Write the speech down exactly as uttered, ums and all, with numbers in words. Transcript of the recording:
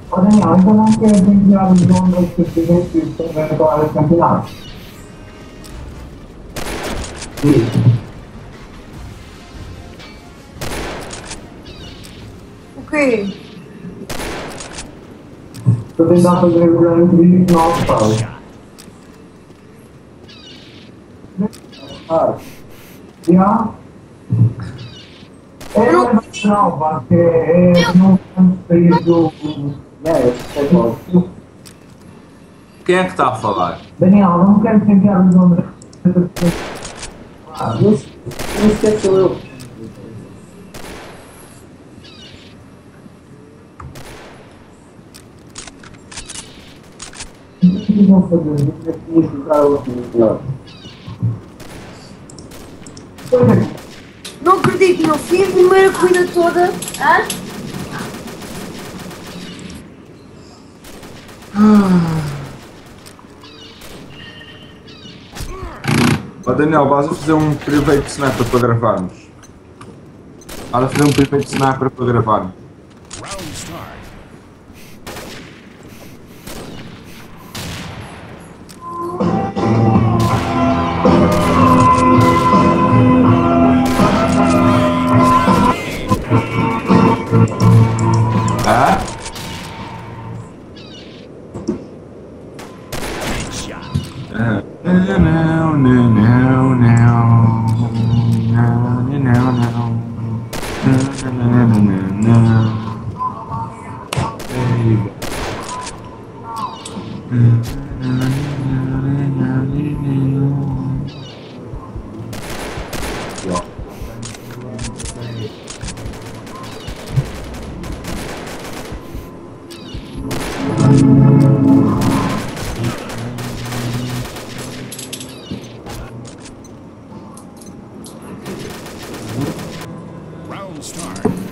Ô Daniel, então não queres enviar os nomes que fizeste que estão agora no campeonato? Isso. O quê? Estou a tentar fazer o grande vídeo novo, Paulo. Ah, já? É não, porque é não sair do. É, é bom. Quem é que está a falar? Daniel, não quero enviar os nomes. Ah, não sei se eu. O que vão fazer? Vou explicar o melhor. Não acredito, meu filho, a primeira corrida toda. Hã? Ó Daniel, vais a fazer um private sniper para gravarmos. Vais a fazer um private sniper para gravarmos. Round start. Ah? Ah. Não, não, não, não, não. Não, não, não, não. Não, não, não, não, não. Ei. Round start.